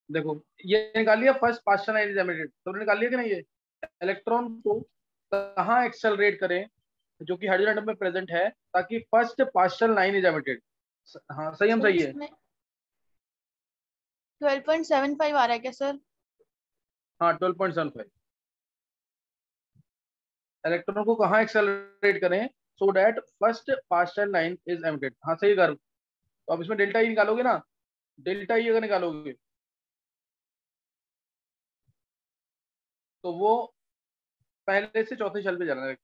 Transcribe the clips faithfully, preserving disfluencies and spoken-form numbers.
देखो, ये निकाल लिया first partial line is emitted, तुमने निकाल लिया कि नहीं? ये इलेक्ट्रॉन को कहाँ एक्सेलरेट करें जो कि हाइड्रोजन एटम में प्रेजेंट है, ताकि first partial line is emitted. हाँ सही, हम सर सही है। इसमें ट्वेल्व पॉइंट सेवन फाइव आ रहा है क्या सर? हाँ twelve point seven five. Electron को कहाँ एक्सेलरेट करें so that first partial line is emitted. हाँ सही कर। तो अब इसमें डेल्टा ई निकालोगे ना, डेल्टा ई अगर निकालोगे तो वो पहले से चौथे शेल पे जाना है।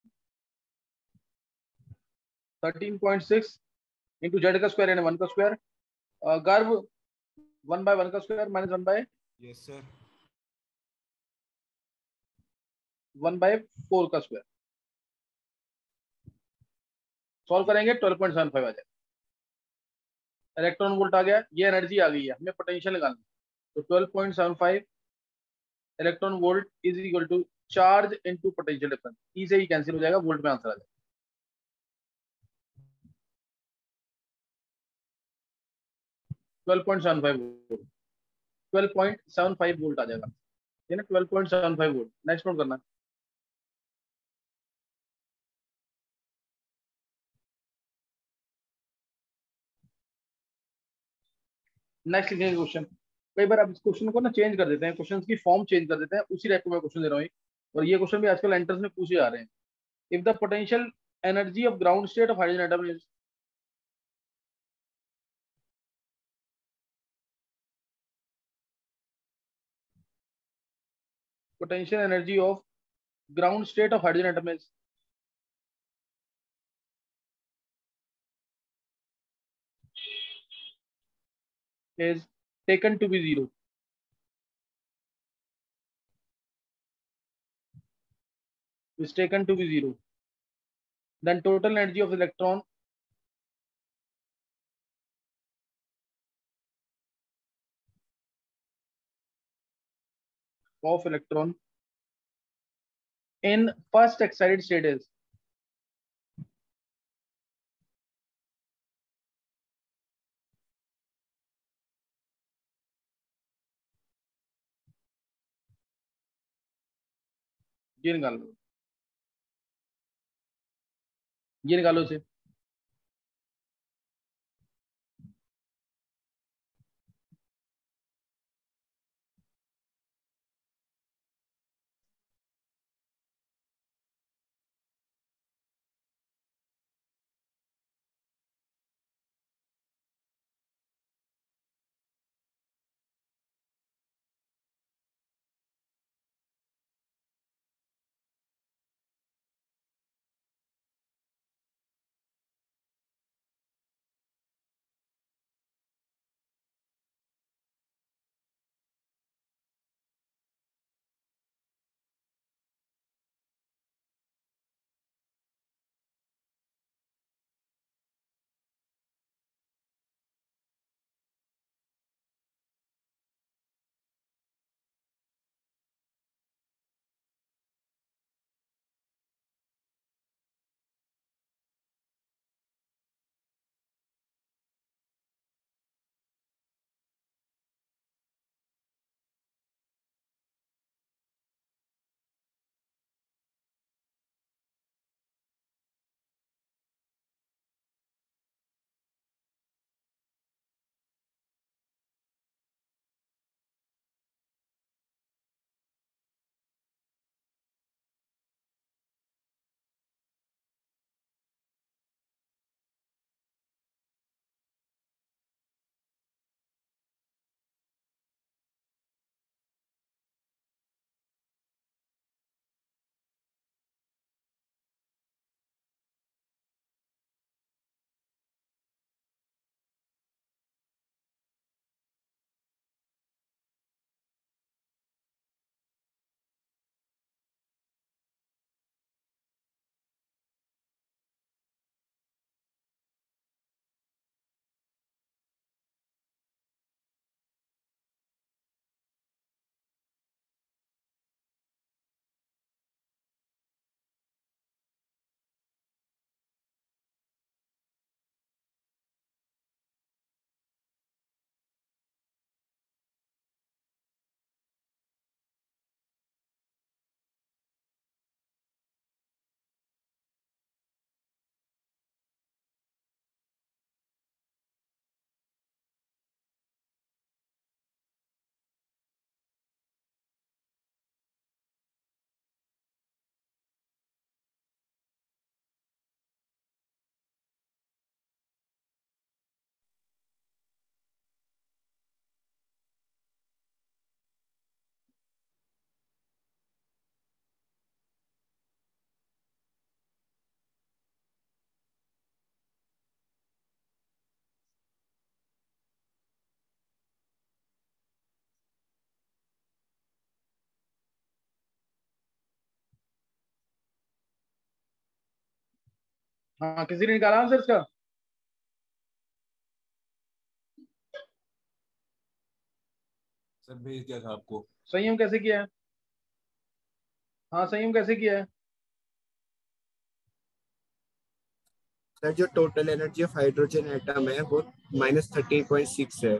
Thirteen point six, into Z का स्क्वायर यानी वन का स्क्वायर, गर्व वन बाय वन का square minus one by yes sir. One by four का स्क्वायर। सॉल्व करेंगे ट्वेल्व पॉइंट सेवन फाइव आ जाएगा। इलेक्ट्रॉन वोल्ट आ गया, ये एनर्जी आ गई है, हमें पोटेंशियल निकालना है। तो twelve point seven five electron volt is equal to charge into potential difference. E से ही कैंसिल हो जाएगा, वोल्ट में आंसर आ जाएगा। Twelve point seven five volt, twelve point seven five volt आ जाएगा, है ना? Twelve point seven five volt. Next note करना। नेक्स्ट लिखेंगे क्वेश्चन। कई बार आप इस क्वेश्चन को ना चेंज कर देते हैं, क्वेश्चन की फॉर्म चेंज कर देते हैं, उसी टाइप को मैं क्वेश्चन दे रहा हूँ। और ये क्वेश्चन भी आजकल एंट्रेंस में पूछे जा रहे हैं। If the potential energy of ground state of hydrogen atom is, potential energy of ground state of hydrogen atom is, is taken to be zero, is taken to be zero, then total energy of electron of electron in first excited state is, ये निकालो, ये निकालो इसे। हाँ, किसी ने निकाला answer इसका? सर भेज दिया था आपको। संयम कैसे किया है? हाँ, संयम कैसे किया है? सर जो total energy of hydrogen atom है वो माइनस थर्टीन पॉइंट सिक्स है,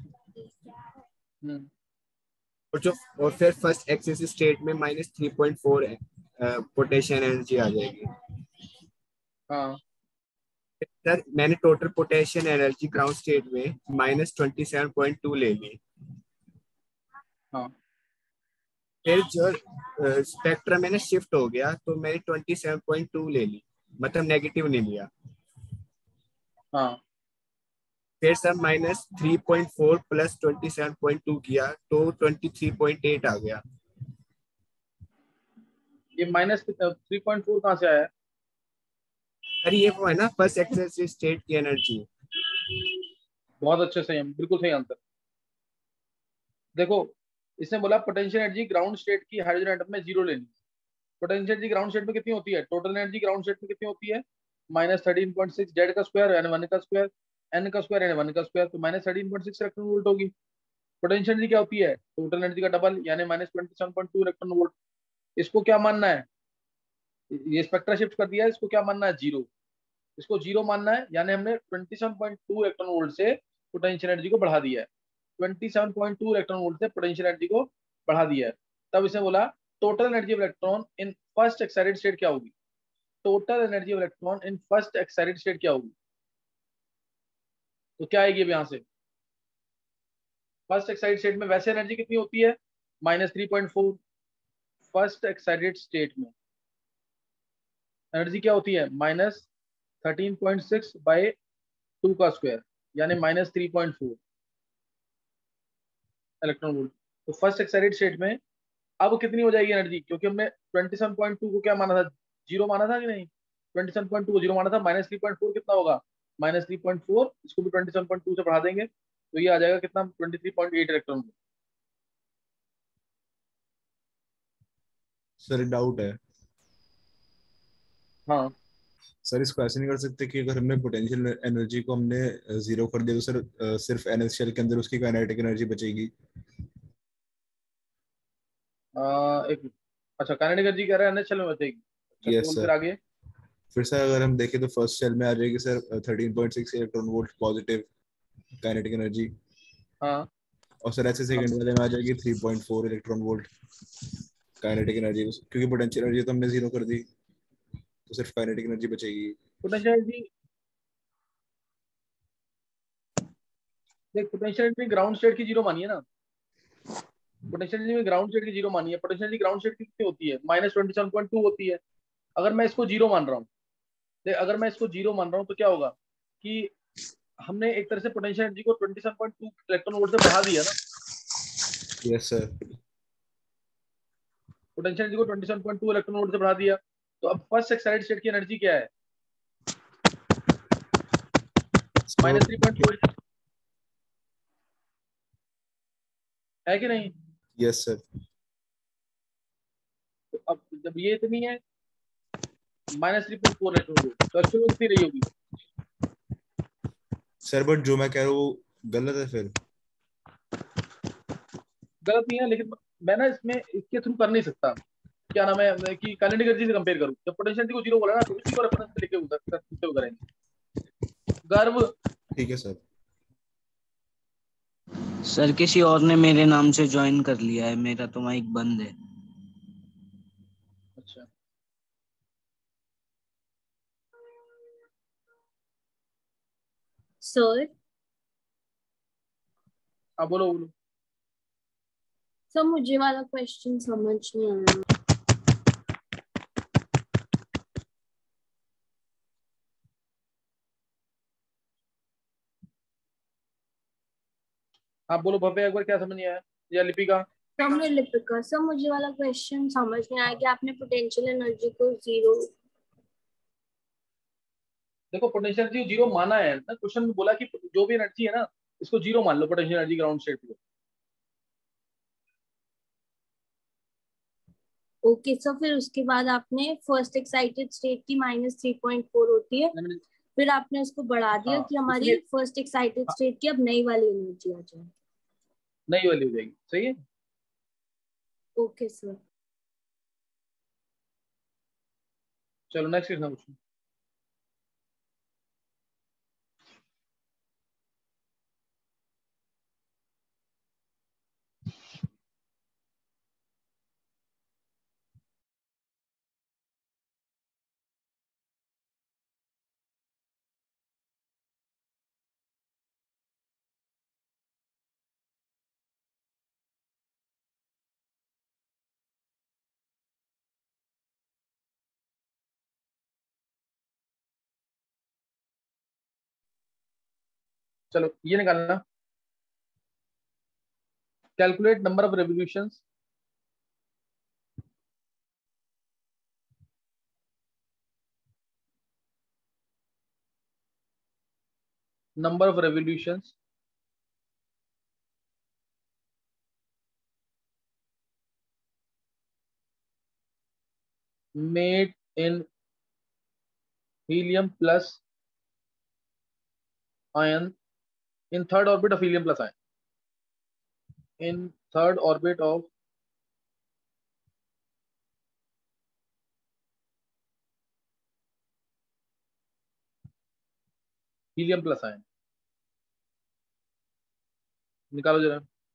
हम्म और जो और फिर फर्स्ट एक्सिस स्टेट में minus three point four potential energy आ जाएगी। हाँ सर मैंने total potential energy ground state में minus twenty seven point two ले ली। हाँ फिर जो स्पेक्ट्रम है ना शिफ्ट हो गया, तो मैंने ट्वेंटी सेवन पॉइंट टू ले ली, मतलब नेगेटिव नहीं लिया। हाँ फिर sir minus three point four plus twenty seven point two किया तो ट्वेंटी थ्री पॉइंट एट आ गया। ये माइनस थ्री पॉइंट फोर कहाँ से आया है? अरे ये वो है ना फर्स्ट एक्सिस स्टेट की एनर्जी। बहुत अच्छे संयम, बिल्कुल सही आंसर। देखो, इसने बोला पोटेंशियल एनर्जी ग्राउंड स्टेट की हाइड्रोजन एटम में जीरो लेनी है। पोटेंशियल एनर्जी ग्राउंड स्टेट में कितनी होती है? टोटल एनर्जी ग्राउंड स्टेट में कितनी होती है? Minus thirteen point six Z का स्क्वायर एन वन का स्क्वायर, एन का स्क्वायर एन वन का स्क्वायर, तो minus thirteen point six electron volt होगी। पोटेंशियल एनर्जी क्या होती है? टोटल एनर्जी का डबल, यानी minus twenty seven point two electron volt. इसको क्या मानना है? ये स्पेक्ट्रा शिफ्ट कर दिया है, इसको क्या मानना है? जीरो। इसको जीरो मानना है, यानी हमने twenty seven point two electron volt से पोटेंशियल एनर्जी को बढ़ा दिया है। Twenty seven point two electron volt से पोटेंशियल एनर्जी को बढ़ा दिया है। तब इसने बोला total energy of electron in first excited state क्या होगी? Total energy of electron in first excited state क्या होगी? तो क्या आएगी अब यहाँ से? फर्स्ट एक्साइटेड स्टेट में वैसे एनर्जी कितनी होती है? Minus three point four. First excited state में एनर्जी क्या होती है? Minus thirteen point six by two का स्क्वायर, यानी minus three point four electron volt. तो फर्स्ट एक्साइटेड स्टेट में अब कितनी हो जाएगी एनर्जी? क्योंकि हमने ट्वेंटी सेवन पॉइंट टू को क्या माना था? जीरो माना था कि नहीं? ट्वेंटी सेवन पॉइंट टू को जीरो माना था। माइनस थ्री पॉइंट फोर कितना होगा? माइनस थ्री पॉइंट फोर, इसको भी ट्वेंटी सेवन पॉइंट टू से बढ़ा देंगे तो ये आ जाएगा कितना? Twenty three point eight electron volt. Sir doubt है। हाँ, सर इसको ऐसे नहीं कर सकते कि अगर हमने पोटेंशियल एनर्जी को हमने जीरो कर दिया तो सर अ, सिर्फ एनएस शेल के अंदर उसकी काइनेटिक एनर्जी बचेगी। आ, एक अच्छा, काइनेटिक एनर्जी कह रहा है एनएचएल में बचेगी। अच्छा, यस बोल सर। फिर आगे। फिर सर अगर हम देखें तो फर्स्ट शेल में आ जाएगी sir thirteen point six electron volt positive kinetic energy, हाँ और सर ऐसे हाँ, सेकंड वाले में आ जाएगी three point four electron volt kinetic energy, क्योंकि पोटेंशियल एनर्जी तो हमने जीरो कर दी तो सिर्फ काइनेटिक एनर्जी बचेगी। पोटेंशियल एनर्जी देख, पोटेंशियल एनर्जी ग्राउंड स्टेट की जीरो मानिए ना। पोटेंशियल एनर्जी में ग्राउंड स्टेट की जीरो मानिए। पोटेंशियल एनर्जी ग्राउंड स्टेट की कितनी होती है? Minus twenty seven point two होती है। अगर मैं इसको जीरो मान रहा हूँ, देख अगर मैं इसको जीरो मान रहा हूँ तो क्या होगा कि हमने एक तरह से पोटेंशियल एनर्जी को twenty seven point two electron volt से बढ़ा दिया ना। Yes sir. पोटेंशियल एनर्जी को twenty seven point two electron volt से बढ़ा दिया, तो अब फर्स्ट एक्साइटेड स्टेट की एनर्जी क्या है? माइनस थ्री पॉइंट टू है कि नहीं? Yes sir. तो अब जब ये इतनी है minus three point four electron volt, तो एक्चुअल में कितनी रही होगी? सर बट जो मैं कह रहा हूँ वो गलत है फिर। गलत नहीं है, लेकिन मैं ना इसमें इसके थ्रू कर नहीं सकता। क्या नाम है मैं कि काइनेटिक एनर्जी से कंपेयर करूं। जब पोटेंशियल एनर्जी को जीरो बोला ना, तो उसी को रेफरेंस पे लेके उधर करते हुए करेंगे। गर्व। ठीक है सर। सर किसी और ने मेरे नाम से ज्वाइन कर लिया है, मेरा तो माइक बंद है। अच्छा, सर हाँ बोलो बोलो। सर मुझे वाला क्वेश्चन समझ नहीं आया। हाँ बोलो भव्य, एक बार क्या समझ नहीं आया? या लिपिका? सर मैं लिपिका। सर मुझे वाला क्वेश्चन समझ नहीं आया कि आपने पोटेंशियल एनर्जी को जीरो। देखो, पोटेंशियल एनर्जी जीरो माना है ना, क्वेश्चन में बोला कि जो भी एनर्जी है ना इसको जीरो मान लो, पोटेंशियल एनर्जी ग्राउंड स्टेट को। ओके सर, फिर उसके बाद आपने फर्स्ट एक्साइटेड स्टेट की माइनस थ्री पॉइंट फोर होती है, मैंने- फिर आपने उसको बढ़ा दिया हाँ कि हमारी इसलिए फर्स्ट एक्साइटेड स्टेट की अब नई वाली एनर्जी आ जाए। नई वाली हो जाएगी, सही है। Okay sir. चलो नेक्स्ट क्वेश्चन पूछो। चलो ये निकालना, calculate number of revolutions number of revolutions made in helium plus ion in third orbit of helium plus ion in third orbit of helium plus ion। निकालो जरा।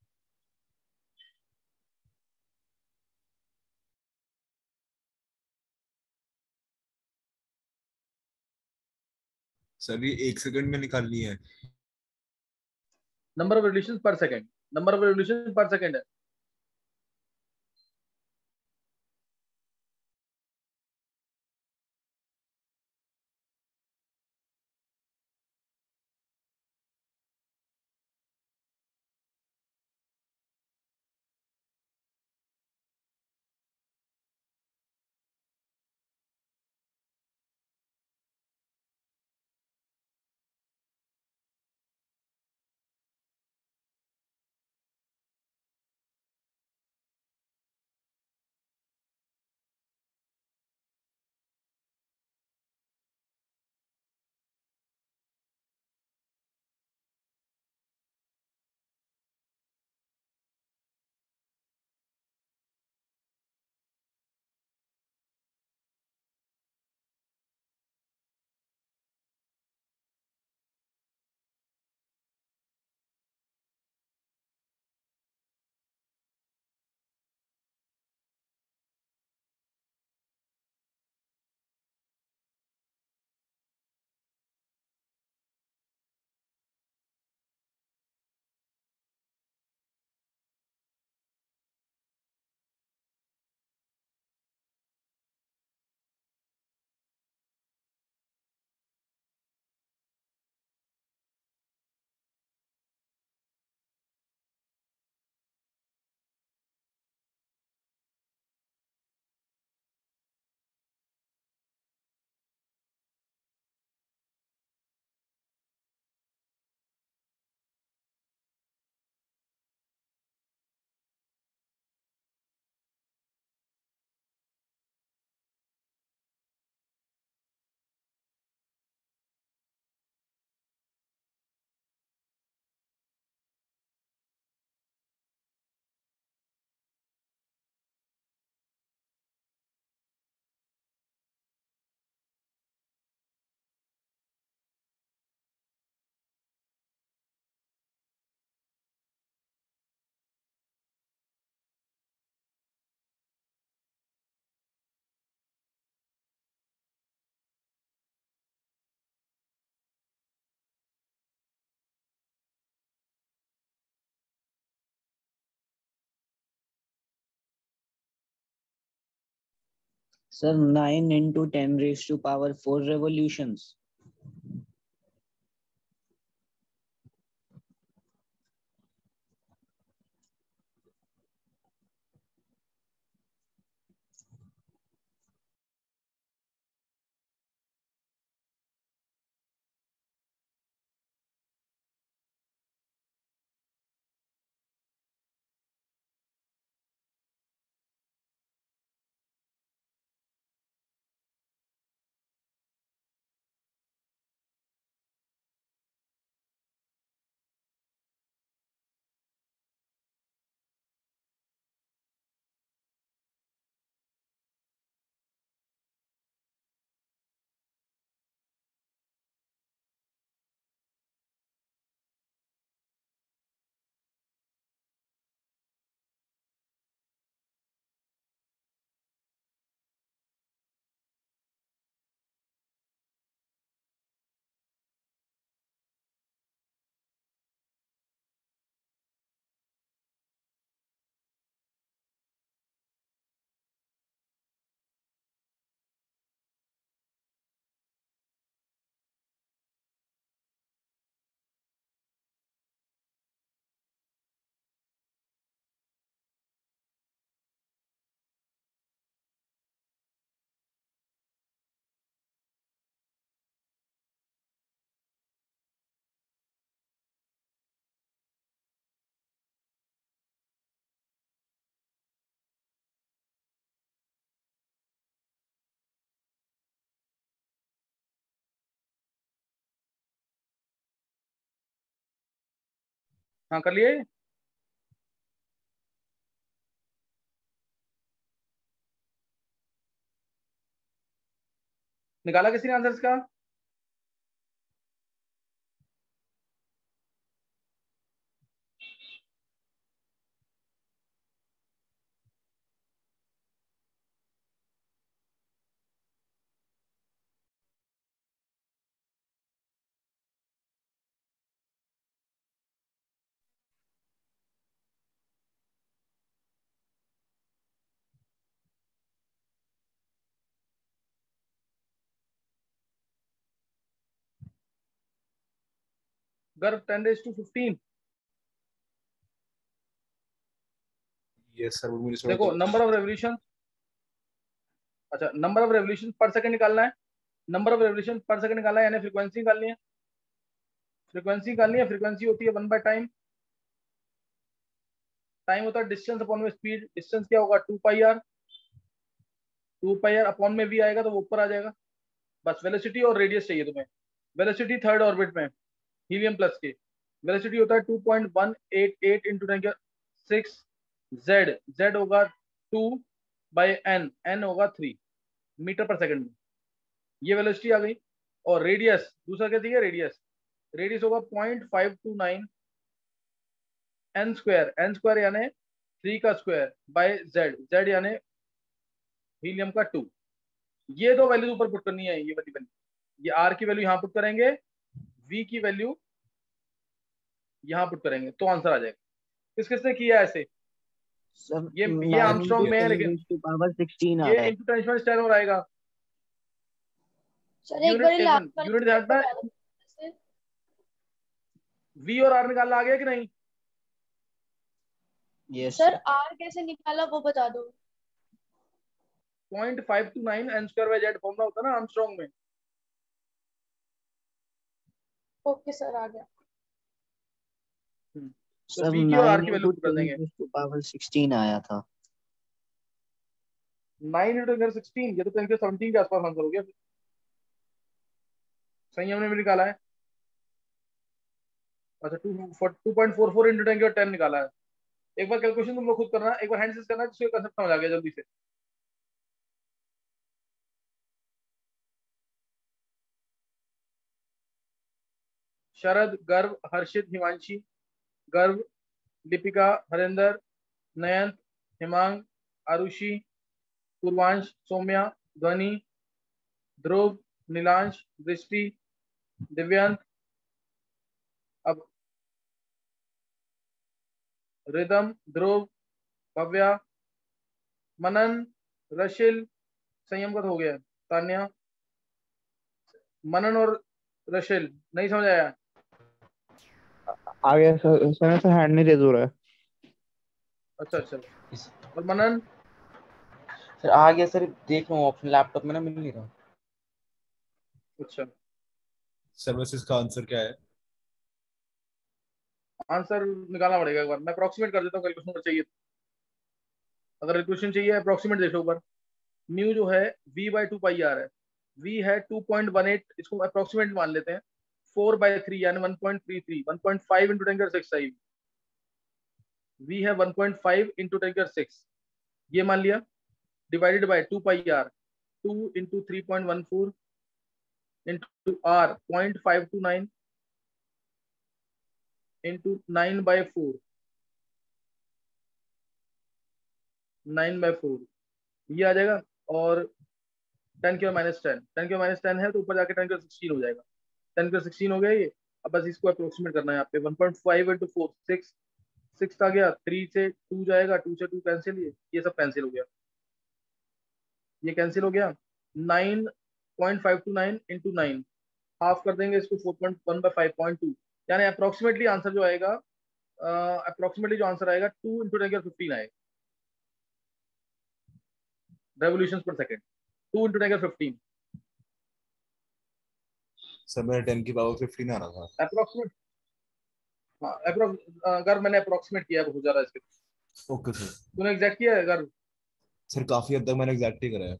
सर ये एक second में निकालनी है। Number of revolutions per second, number of revolution per second है। Sir nine into ten raise to power four revolutions. हाँ कर लिए, निकाला किसी ने आंसर इसका? गर्भ ten raise to fifteen. Yes sir, मुझे देखो नंबर ऑफ रेवोल्यूशन, अच्छा number of revolution per second निकालना है, number of revolution per second निकालना है, यानी फ्रीक्वेंसी निकालनी है, फ्रीक्वेंसी निकालनी है, फ्रीक्वेंसी होती है वन बाय टाइम, टाइम होता है डिस्टेंस अपॉन में स्पीड, डिस्टेंस क्या होगा two pi are, two pi R upon में वी आएगा तो वो ऊपर आ जाएगा, बस वेलोसिटी और रेडियस चाहिए तुम्हें। वेलोसिटी थर्ड ऑर्बिट में हीलियम प्लस के, वेलोसिटी होता है two point one eight eight into ten six, Z Z होगा टू बाई एन, एन होगा थ्री मीटर पर सेकंड में, ये वेलोसिटी आ गई। और रेडियस दूसरा क्या चाहिए, रेडियस, रेडियस होगा point five two nine n square, n square यानी थ्री का स्क्वायर बाय जेड, जेड यानी हीलियम का टू। ये दो वैल्यू ऊपर पुट करनी है, ये वाली वैल्यू, ये आर की वैल्यू यहाँ पुट करेंगे, वी की वैल्यू यहाँ पुट करेंगे तो आंसर आ जाएगा। किस किसने किया ऐसे? सर ये ये आर्मस्ट्रांग में है, लेकिन पावर सिक्सटीन आ ये रहा है। इंटू टेन पावर टेन और आएगा। सर एक यूनिट बार एक लास्ट मिनट, वाला यूनिट ध्यान बता में, दो सर। वी और आर निकालना आ गया कि नहीं? यस सर आर कैसे निकाला वो बता दो। Point five two nine n square by z formula होता है ना आर्मस्ट्रांग में। ओके सर आ गया। तो सर वी की और आर नाइन की वैल्यू इंटू पुट कर देंगे। टेन पावर सिक्सटीन आया था। नाइन इंटू टेन सिक्सटीन, ये तो टेन के सेवनटीन के आसपास आंसर हो गया, सही हमने भी निकाला है। अच्छा two two point four four into ten के टेन निकाला है। एक बार कैलकुलेशन तुम लोग खुद करना, एक बार हैंड से करना, जिससे कंसेप्ट समझ आ गया जल्दी से। शरद, गर्भ, हर्षित, हिमांशी, गर्भ, दीपिका, हरेंद्र, नयंत, हिमांग, आरुषि, पूर्वांश, सौम्या, ध्वनि, ध्रुव, नीलांश, दृष्टि, दिव्यांत, अब रिदम, ध्रुव, भव्या, मनन, रशिल, संयम का तो हो गया, तान्या, मनन और रशिल नहीं समझ आया? आ गया सर, सर से हैंड नहीं रेज हो रहा है। अच्छा अच्छा, और मनन? सर आ गया सर, देख रहा हूँ ऑप्शन लैपटॉप में ना, मिल नहीं रहा। अच्छा सर वैसे इसका आंसर क्या है? आंसर निकालना पड़ेगा एक बार, मैं अप्रोक्सीमेट कर देता हूँ कैलकुलेशन चाहिए। अगर कैलकुलेशन चाहिए अप्रोक्सीमेट देखो ऊपर, म्यू जो है v by two pi r है, v है टू पॉइंट वन एट, इसको अप्रोक्सीमेट मान लेते हैं, फोर बाई थ्री यानी one point three three, one point five into ten six आई, v है one point five into ten six, ये मान लिया, divided by two pi are, two into three point one four into r point five two nine into nine by four, nine by four ये आ जाएगा। और ten के minus ten, ten के minus ten है तो ऊपर जाके टेन के सिक्सटीन हो जाएगा, टेन के सिक्सटीन हो गया ये। अब बस इसको अप्रोक्सीमेट करना है यहाँ पे, one point five into four six, six आ गया, थ्री से टू जाएगा, टू से टू कैंसिल, ये ये सब कैंसिल हो गया, ये कैंसिल हो गया। Nine point five two nine into nine, half कर देंगे इसको, four point one by five point two, यानी अप्रोक्सीमेटली आंसर जो आएगा, अप्रोक्सीमेटली जो आंसर आएगा टू इंटू टेन फिफ्टीन आएगा, रेवोल्यूशन पर second, two into ten fifteen. Sir मेरा टेन की पावर फिफ्टीन आ रहा था अप्रोक्सीमेट, हाँ अप्रोक्स अगर मैंने अप्रोक्सीमेट किया है बहुत ज्यादा इसके। Okay sir. तूने एग्जैक्ट किया है अगर? सर काफी हद तक मैंने एग्जैक्ट ही करा है।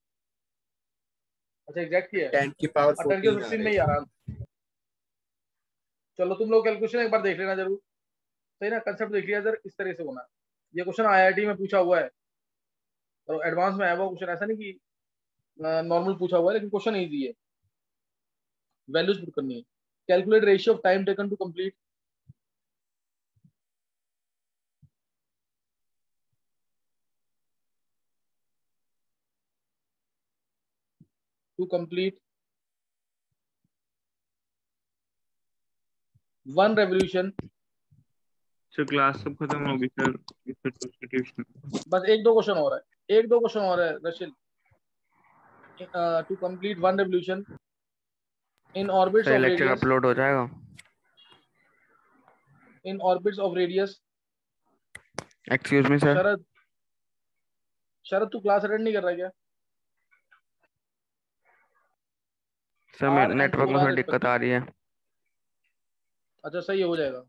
अच्छा एग्जैक्ट किया है, टेन की पावर टेन के फोर्टीन आ फिफ्टीन में रही ही आ है। रहा। चलो तुम लोग कैलकुलेशन एक बार देख लेना जरूर, सही ना, कंसेप्ट देख लिया सर, इस तरह से होना। ये क्वेश्चन आईआईटी में पूछा हुआ है और एडवांस में आया हुआ क्वेश्चन, ऐसा नहीं कि नॉर्मल पूछा हुआ है, लेकिन क्वेश्चन इजी है। वैल्यूज पुट करनी है। Calculate ratio of time taken to complete to complete one revolution. Sir class सब खत्म होगी सर, सब्स्टिट्यूशन। बस एक दो क्वेश्चन और है, एक दो क्वेश्चन और है Rashil. To complete one revolution in orbits sir of lecture radius, upload हो जाएगा? In orbits of radius. Excuse me sir. Sharad, Sharad तू क्लास अटेंड नहीं कर रहा क्या? सर मेरे R and नेटवर्क में four थोड़ी R दिक्कत आ रही है। अच्छा सही हो जाएगा,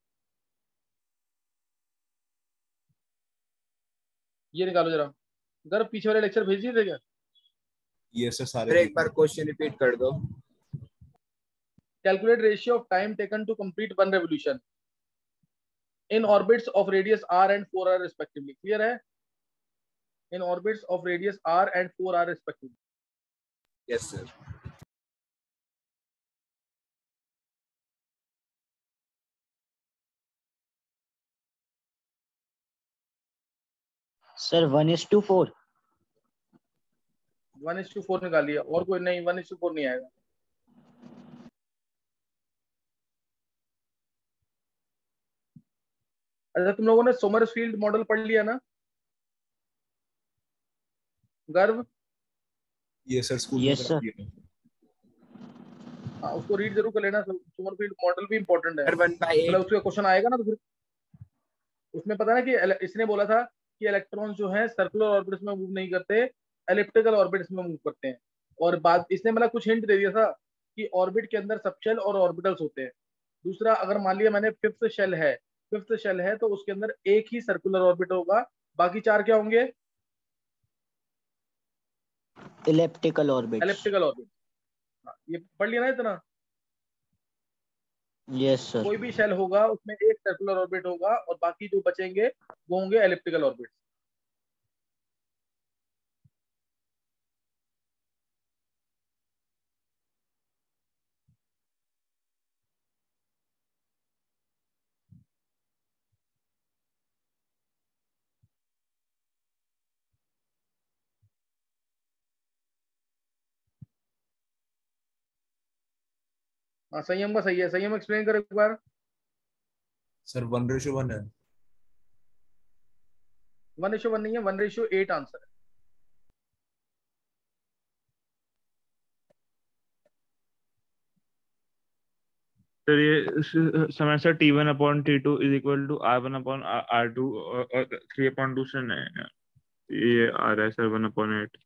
ये निकालो जरा। गर्भ पीछे वाले लेक्चर भेज दिए थे क्या? यस सर सारे सर एक बार क्वेश्चन रिपीट कर दो। Calculate ratio of time taken to complete one revolution in orbits of radius r and four r respectively. Clear है? In orbits of radius r and four r respectively. Yes sir. Sir one is to four. One is to four निकाल लिया, और कोई नहीं, one is to four नहीं आएगा। अच्छा तुम लोगों ने सोमरफील्ड मॉडल पढ़ लिया ना गर्भ? यस सर स्कूल Yes, में sir. करा दिया। हाँ उसको रीड जरूर कर लेना, सोमरफील्ड मॉडल भी इंपॉर्टेंट है। सर वन बाई मतलब एट। उसका क्वेश्चन आएगा ना तो फिर उसमें पता है ना कि एल- इसने बोला था कि इलेक्ट्रॉन जो है सर्कुलर ऑर्बिट्स में मूव नहीं करते, एलिप्टिकल ऑर्बिट्स में मूव करते हैं। और बाद इसने मतलब कुछ हिंट दे दिया था कि ऑर्बिट के अंदर सबशेल और ऑर्बिटल्स होते हैं। दूसरा, अगर मान लिया मैंने फिफ्थ शेल है, फिफ्थ शेल है तो उसके अंदर एक ही सर्कुलर ऑर्बिट होगा, बाकी चार क्या होंगे? Elliptical orbits. Elliptical orbit. ये पढ़ लिया ना इतना? Yes sir. कोई भी शेल होगा उसमें एक सर्कुलर ऑर्बिट होगा और बाकी जो बचेंगे वो होंगे एलिप्टिकल ऑर्बिट। हाँ संयम का सही है, संयम एक्सप्लेन कर एक बार। सर वन रेशो वन है। वन रेशियो वन नहीं है, वन रेशियो एट आंसर है। सर ये समय sir t one upon t two is equal to r one upon r two और थ्री अपॉन टू से नहीं, ये आ रहा है sir one upon eight.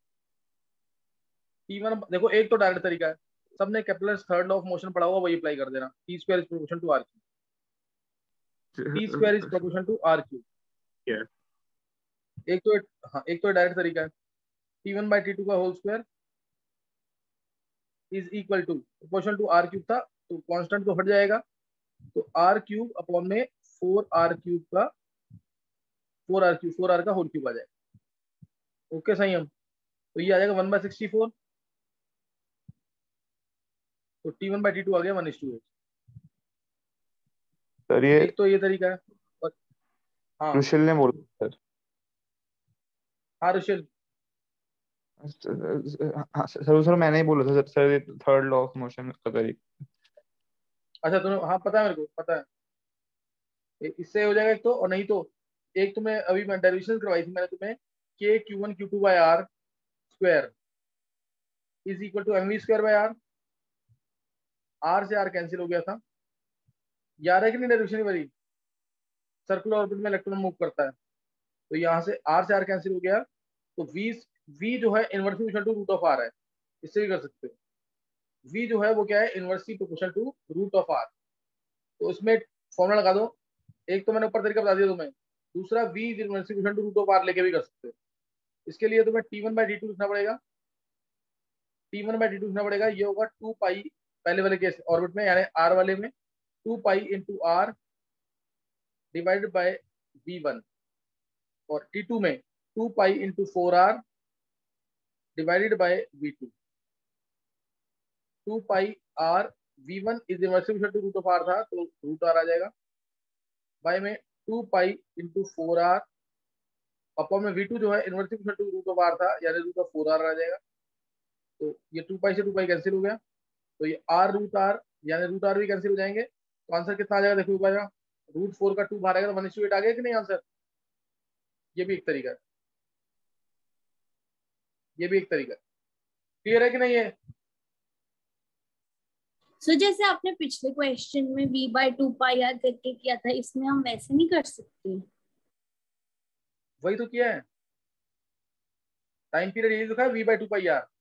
T one देखो, एक तो डायरेक्ट तरीका है, सबने Kepler's third law of motion पढ़ा होगा, वही अप्लाई कर देना। T square is proportional to r cube. T square is proportional to r cube. Yes. एक तो हाँ एक तो डायरेक्ट तरीका है, t one by t two का whole square is equal to proportional to r cube था, तो कांस्टेंट तो हट जाएगा, तो आर क्यूब अपॉन में फोर आर क्यूब का four r cube four r का होल क्यूब आ जाएगा। ओके सही हम, तो ये आ जाएगा वन बाई सिक्सटी फोर, तो t one by t two आ गया one is to eight. Sir ये एक तो ये तरीका है। और हाँ रुशिल ने बोला सर। हाँ रुशिल, हाँ सर सर मैंने ही बोला था sir, sir third law of motion का तरीका। अच्छा तुम्हें, हाँ पता है, मेरे को पता है। ए- इससे हो जाएगा एक तो, और नहीं तो एक तुम्हें अभी मैं डेरिवेशन करवाई थी मैंने तुम्हें, k q one q two by r square is equal to m v square by r. R से आर कैंसिल हो गया था, याद है कि नहीं डेरिवेशन वाली? सर्कुलर ऑर्बिट में इलेक्ट्रॉन मूव करता है, तो यहाँ से आर से आर कैंसिल हो गया, तो वी वी जो है inversely proportional to root of r है। इससे भी कर सकते हो, वी जो है वो क्या है, inversely proportional to root of r. तो इसमें फॉर्मूला लगा दो, एक तो मैंने ऊपर तरीका बता दिया तुम्हें, दूसरा v is inversely proportional to root of r लेके भी कर सकते हो। इसके लिए तुम्हें t one by t two लिखना पड़ेगा, t one by t two लिखना पड़ेगा, ये होगा टू पाई पहले वाले केस ऑर्बिट में यानी आर वाले में, two pi into r divided by v one, और टी टू में two pi into four r divided by v two. Two pi r v one is inversible to root of r था तो root r आ जाएगा, by में two pi into four r upon में v two जो है inversible to root of r था यानी रूट ऑफ फोर आर आ जाएगा। तो ये टू पाई से टू पाई कैंसिल हो गया, तो ये आर रूट आर यानी रूट आर भी कैंसिल हो जाएंगे, तो आंसर कितना आ जाएगा देखो ऊपर का रूट फोर का टू बाहर आएगा तो वन इस टू एट आ गया कि नहीं आंसर। ये भी एक तरीका है, ये भी एक तरीका है। क्लियर है कि नहीं है? सो so, जैसे आपने पिछले क्वेश्चन में v by two pi r करके किया था, इसमें हम वैसे नहीं कर सकते? वही तो किया है, टाइम पीरियड यही लिखा है v by two pi r.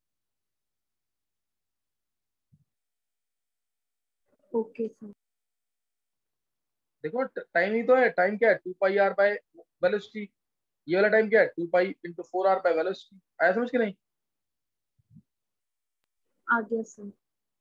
Okay sir. देखो टाइम ही तो है, टाइम क्या है two pi r by velocity, ये वाला टाइम क्या है two pi into four r by velocity. आया समझ के नहीं? आ गया सर।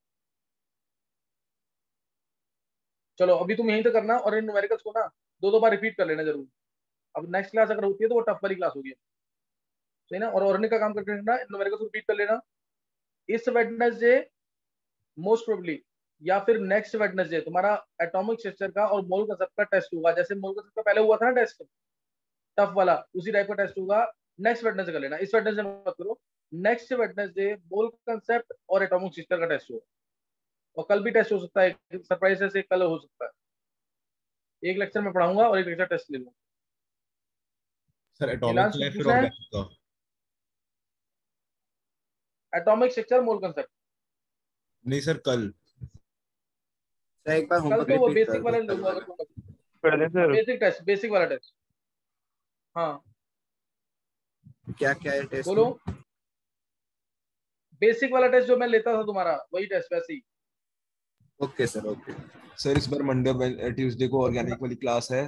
चलो अभी तुम यहीं तो करना और इन न्यूमेरिकल्स को ना दो दो बार रिपीट कर लेना जरूर। अब नेक्स्ट क्लास अगर होती है तो वो टफ वाली क्लास होगी, सही ना? और औरने का काम करके रखना, इन न्यूमेरिकल्स को रिपीट कर लेना। इस वेडनेसडे मोस्ट प्रोबेबली या फिर नेक्स्ट वेडनेसडे तुम्हारा एटॉमिक स्ट्रक्चर का और मोल कंसेप्ट का टेस्ट होगा। जैसे मोल कंसेप्ट का पहले हुआ था ना टेस्ट टफ वाला, उसी टाइप का टेस्ट होगा। नेक्स्ट वेडनेसडे कर लेना, इस वेडनेसडे मत करो। नेक्स्ट वेडनेसडे मोल कंसेप्ट और एटॉमिक स्ट्रक्चर का टेस्ट होगा, और कल भी टेस्ट हो सकता है, सरप्राइज से कल हो सकता है। एक लेक्चर में पढ़ाऊंगा और एक लेक्चर टेस्ट ले लूंगा। सर एटॉमिक इलाज का या फिर पूछना है? ऑर्गेनिक का? एटॉमिक स्ट्रक्चर मोल कंसेप्ट नहीं सर कल। सर एक बार कल होमवर्क तो वो रिपीट कर बेसिक दो वाला कल लूंगा वाला। अगर तुम पहले सर बेसिक टेस्ट, बेसिक वाला टेस्ट। हाँ क्या क्या है टेस्ट बोलो। में? बेसिक वाला टेस्ट जो मैं लेता था तुम्हारा वही टेस्ट वैसे ही। Okay sir okay. सर इस बार मंडे ट्यूसडे को ऑर्गेनिक वाली क्लास है?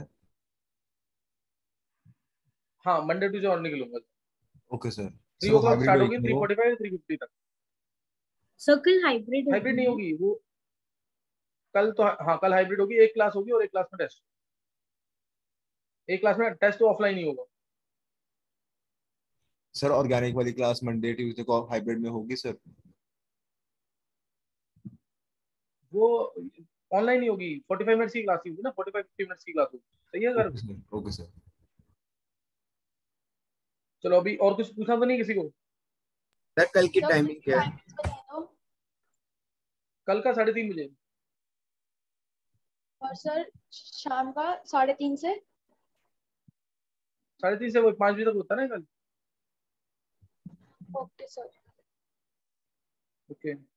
हाँ मंडे ट्यूजडे और निकलूंगा। Okay sir. Three sir o वो क्लॉक हाइब्रिड स्टार्ट होगी होगी, थ्री वो? फोर्टी फाइव थ्री फिफ्टी तक। सर्कल हाइब्रिड हाइब्रिड नहीं होगी वो, कल तो हाँ कल हाइब्रिड होगी, एक क्लास होगी और एक क्लास में टेस्ट। एक क्लास में टेस्ट तो ऑफलाइन ही होगा। सर ऑर्गेनिक वाली क्लास मंडे ट्यूसडे को हाइब्रिड में होगी सर? वो ऑनलाइन ही होगी, फोर्टी फाइव मिनट्स की क्लास ही होगी ना, फोर्टी फाइव फिफ्टी मिनट्स की क्लास होगी। सही है अगर? Okay sir. Okay sir. चलो अभी और कुछ पूछना तो नहीं किसी को? सर कल की सर टाइमिंग क्या है? टाइमिंग्स बता दो। कल का साढ़े तीन बजे। और सर शाम का साढ़े तीन से साढ़े तीन से वो पाँच बजे तक होता है ना कल। Okay sir. ओके